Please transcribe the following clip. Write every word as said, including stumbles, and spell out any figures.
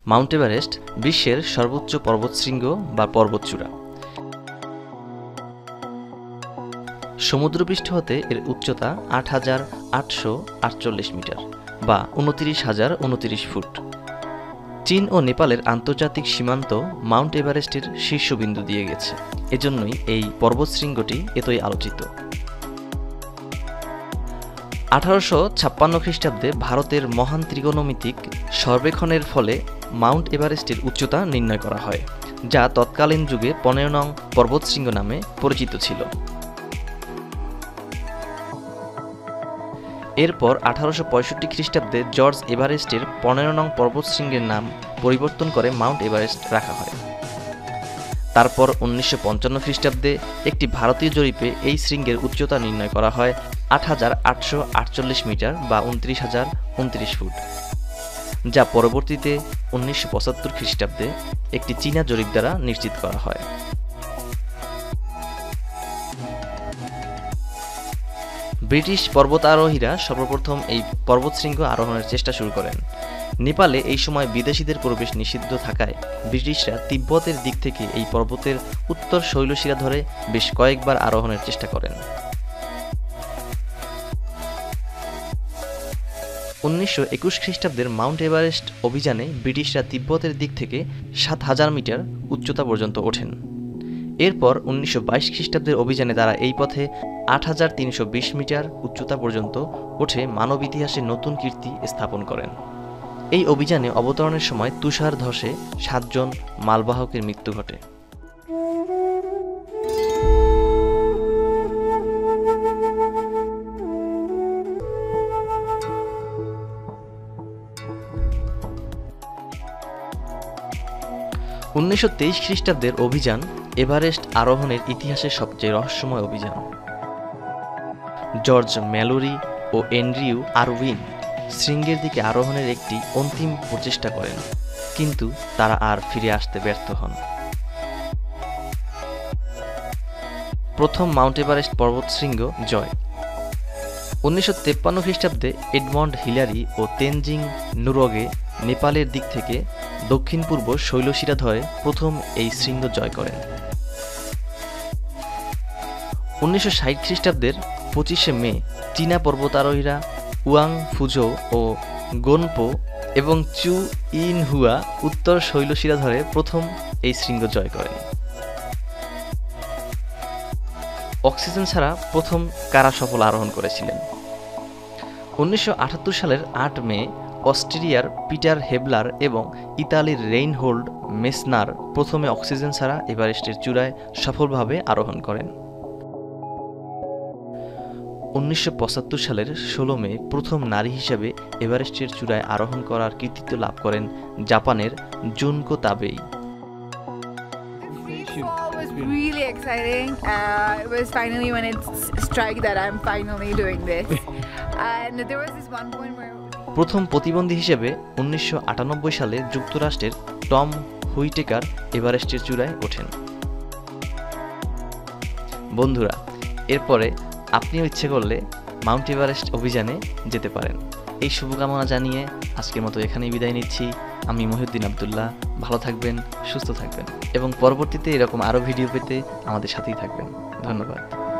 Mount Everest বিশ্বের সর্বোচ্চ পর্বতশৃঙ্গ বা পর্বতচূড়া। সমুদ্রপৃষ্ঠ হতে এর উচ্চতা আট হাজার আটশো আটচল্লিশ মিটার বা উনত্রিশ হাজার উনত্রিশ ফুট। চীন ও নেপালের আন্তর্জাতিক সীমান্ত মাউন্ট এভারেস্টের শীর্ষবিন্দু দিয়ে গেছে, এজন্যই এই পর্বতশৃঙ্গটি এতই আলোচিত। আঠারোশো ছাপ্পান্ন খ্রিস্টাব্দে ভারতের মহান ত্রিকোণমিতিক সর্বেক্ষণের ফলে মাউন্ট এভারেস্টের উচ্চতা নির্ণয় করা হয়, যা তৎকালীন যুগে পনেরো নং পর্বতশৃঙ্গ নামে পরিচিত ছিল। এরপর আঠারোশো পঁয়ষট্টি খ্রিস্টাব্দে জর্জ এভারেস্টের পনেরো নং পর্বতশৃঙ্গের নাম পরিবর্তন করে মাউন্ট এভারেস্ট রাখা হয়। তারপর উনিশশো পঞ্চান্ন খ্রিস্টাব্দে একটি ভারতীয় জরিপে এই শৃঙ্গের উচ্চতা নির্ণয় করা হয় আট হাজার আটশো আটচল্লিশ মিটার বা উনত্রিশ হাজার উনত্রিশ ফুট, যা পরবর্তীতে উনিশশো পঁচাত্তর খ্রিস্টাব্দে একটি চীনা জরিপ দ্বারা নিশ্চিত করা হয়। ব্রিটিশ পর্বতারোহীরা সর্বপ্রথম এই পর্বতশৃঙ্গ আরোহণের চেষ্টা শুরু করেন। নেপালে এই সময় বিদেশিদের প্রবেশ নিষিদ্ধ থাকায় ব্রিটিশরা তিব্বতের দিক থেকে এই পর্বতের উত্তর শৈলশিরা ধরে বেশ কয়েকবার আরোহণের চেষ্টা করেন। উনিশশো একুশ খ্রিস্টাব্দের মাউন্ট এভারেস্ট অভিযানে ব্রিটিশরা তিব্বতের দিক থেকে সাত হাজার মিটার উচ্চতা পর্যন্ত ওঠেন। এরপর উনিশশো বাইশ খ্রিস্টাব্দের অভিযানে তারা এই পথে আট হাজার তিনশো বিশ মিটার উচ্চতা পর্যন্ত উঠে মানব ইতিহাসে নতুন কীর্তি স্থাপন করেন। এই অভিযানে অবতরণের সময় তুষার ধসে সাতজন মালবাহকের মৃত্যু ঘটে। উনিশশো তেইশ খ্রিস্টাব্দের অভিযান এভারেস্ট আরোহণের ইতিহাসের সবচেয়ে রহস্যময় অভিযান। জর্জ ম্যালোরি ও অ্যান্ড্রিউ আরউইন শৃঙ্গের দিকে আরোহণের একটি অন্তিম প্রচেষ্টা করেন, কিন্তু তারা আর ফিরে আসতে ব্যর্থ হন। প্রথম মাউন্ট এভারেস্ট পর্বতশৃঙ্গ জয়। উনিশশো তেপ্পান্ন খ্রিস্টাব্দে এডমন্ড হিলারি ও তেনজিং নুরগে নেপালের দিক থেকে দক্ষিণ পূর্ব শৈলশিরা ধরে প্রথম এই শৃঙ্গ জয় করেন। উনিশশো ষাট খ্রিস্টাব্দের পঁচিশে মে চীনা পর্বতারোহীরা ওয়াং ফুজো ও গোনপো এবং চু ইনহুয়া উত্তর শৈলশিরা ধরে প্রথম এই শৃঙ্গ জয় করেন। অক্সিজেন ছাড়া প্রথম কারা সফল আরোহণ করেছিলেন। উনিশশো আটাত্তর সালের আট মে অস্ট্রেলিয়ার পিটার হেবলার এবং ইতালির রেইনহোল্ড মেসনার প্রথমে অক্সিজেন ছাড়া এভারেস্টের চূড়ায় সফলভাবে আরোহণ করেন। উনিশশো পঁচাত্তর সালের ষোলো মে প্রথম নারী হিসেবে এভারেস্টের চূড়ায় আরোহণ করার কৃতিত্ব লাভ করেন জাপানের Junko Tabei. Really exciting. Uh, it was finally when it struck that I'm finally doing this. And there was this one point where প্রথম প্রতিবন্ধী হিসেবে উনিশশো আটানব্বই সালে যুক্তরাষ্ট্রের টম হুইটেকার এভারেস্টের চূড়ায় ওঠেন। বন্ধুরা, এরপরে আপনিও ইচ্ছে করলে মাউন্ট এভারেস্ট অভিযানে যেতে পারেন। এই শুভকামনা জানিয়ে আজকের মতো এখানেই বিদায় নিচ্ছি। আমি মহিউদ্দিন আবদুল্লাহ। ভালো থাকবেন, সুস্থ থাকবেন এবং পরবর্তীতে এরকম আরও ভিডিও পেতে আমাদের সাথেই থাকবেন। ধন্যবাদ।